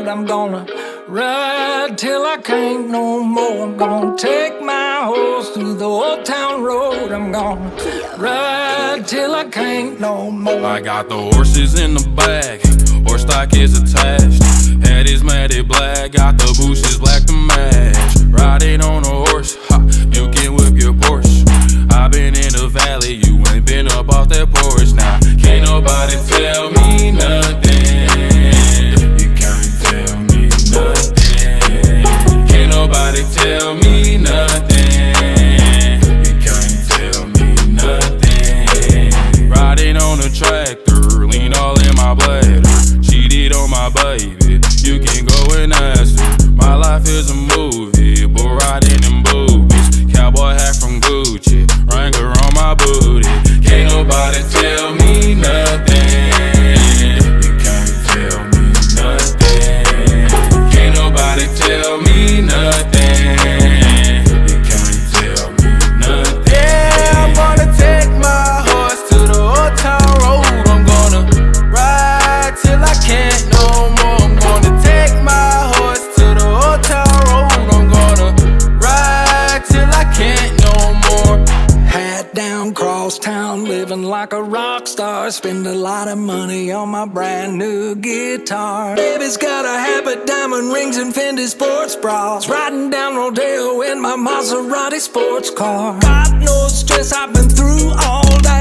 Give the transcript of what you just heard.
I'm gonna ride till I can't no more. I'm gonna take my horse through the old town road. I'm gonna ride till I can't no more. I got the horses in the back, horse stock is attached. Head is matted black, got the bushes black to match. Riding on a horse, ha, you can whip your Porsche. I been in the valley, you ain't been up off that porch. Now, can't nobody tell me nothing. You can't tell me nothing. Can't nobody tell me nothing. You can't tell me nothing. Riding on a tractor, lean all in my bladder. Cheated on my baby, you can go and ask her. My life is a movie, but riding in boobies. Cowboy hat from Gucci, Wrangler on my booty. Can't nobody tell me nothing. You can't tell me nothing. Can't nobody tell me nothing. You can't tell me nothing. Yeah, I'm gonna take my horse to the old town road. I'm gonna ride till I can't no more. I'm gonna take my horse to the old town road. I'm gonna ride till I can't no more. Hat down, cross town, living like a rock star. Spend a lot of money on my brand new guitar. Baby's got a habit, diamond rings and Fendi sports bras. Riding down Rodeo in my Maserati sports car. Got no stress, I've been through all that.